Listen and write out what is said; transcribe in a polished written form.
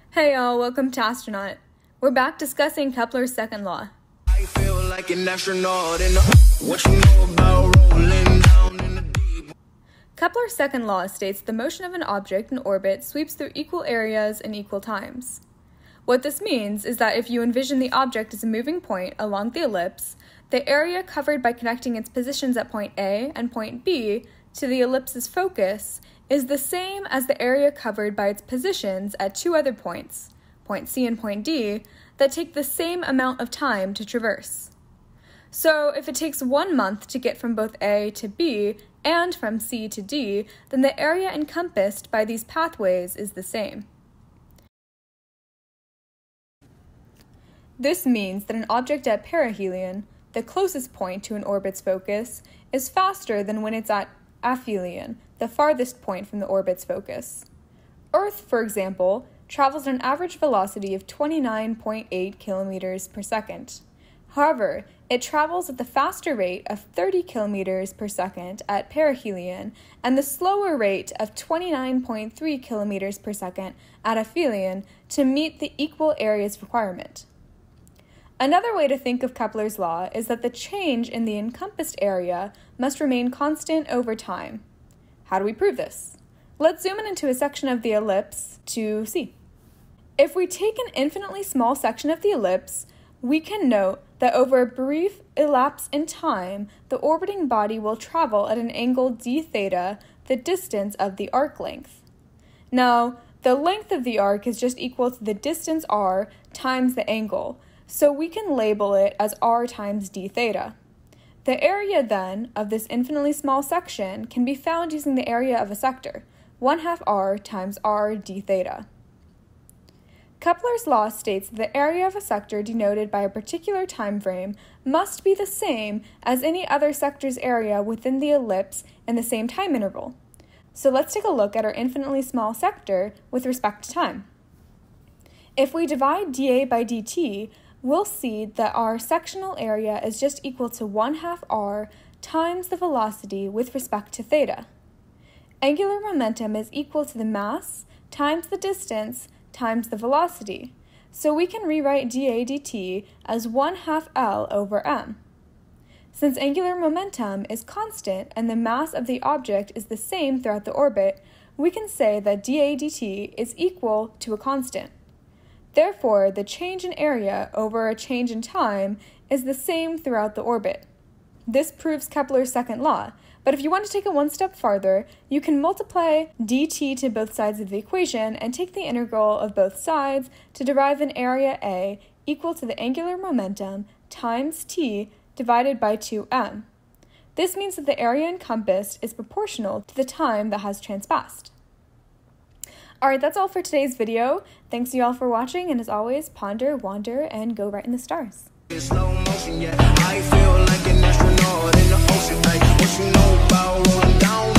Hey y'all, welcome to Astronaut. We're back discussing Kepler's second law. I feel like an astronaut in what you know about rolling down in the deep. Kepler's second law states the motion of an object in orbit sweeps through equal areas in equal times. What this means is that if you envision the object as a moving point along the ellipse, the area covered by connecting its positions at point A and point B to the ellipse's focus is the same as the area covered by its positions at two other points, point C and point D, that take the same amount of time to traverse. So if it takes 1 month to get from both A to B and from C to D, then the area encompassed by these pathways is the same. This means that an object at perihelion, the closest point to an orbit's focus, is faster than when it's at aphelion, the farthest point from the orbit's focus. Earth, for example, travels at an average velocity of 29.8 kilometers per second. However, it travels at the faster rate of 30 kilometers per second at perihelion and the slower rate of 29.3 kilometers per second at aphelion to meet the equal areas requirement. Another way to think of Kepler's law is that the change in the encompassed area must remain constant over time. How do we prove this? Let's zoom in into a section of the ellipse to see. If we take an infinitely small section of the ellipse, we can note that over a brief elapse in time, the orbiting body will travel at an angle d theta, the distance of the arc length. Now, the length of the arc is just equal to the distance r times the angle, so we can label it as r times d theta. The area, then, of this infinitely small section can be found using the area of a sector, 1/2 r times r d theta. Kepler's law states that the area of a sector denoted by a particular time frame must be the same as any other sector's area within the ellipse in the same time interval. So let's take a look at our infinitely small sector with respect to time. If we divide dA by dt, we'll see that our sectional area is just equal to 1/2 r times the velocity with respect to theta. Angular momentum is equal to the mass times the distance times the velocity, so we can rewrite dA dt as 1/2 L over m. Since angular momentum is constant and the mass of the object is the same throughout the orbit, we can say that dA dt is equal to a constant. Therefore, the change in area over a change in time is the same throughout the orbit. This proves Kepler's second law, but if you want to take it one step farther, you can multiply dt to both sides of the equation and take the integral of both sides to derive an area A equal to the angular momentum times t divided by 2m. This means that the area encompassed is proportional to the time that has transpassed. Alright, that's all for today's video. Thanks you all for watching, and as always, ponder, wander, and go right in the stars. In slow motion, yeah. I feel like an astronaut in the ocean. Like what you know about rolling down